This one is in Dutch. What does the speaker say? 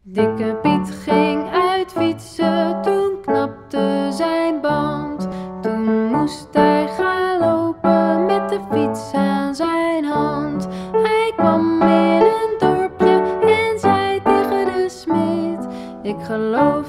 Dikke Piet ging uit fietsen, toen knapte zijn band. Toen moest hij gaan lopen met de fiets aan zijn hand. Hij kwam in een dorpje en zei tegen de smid: ik geloof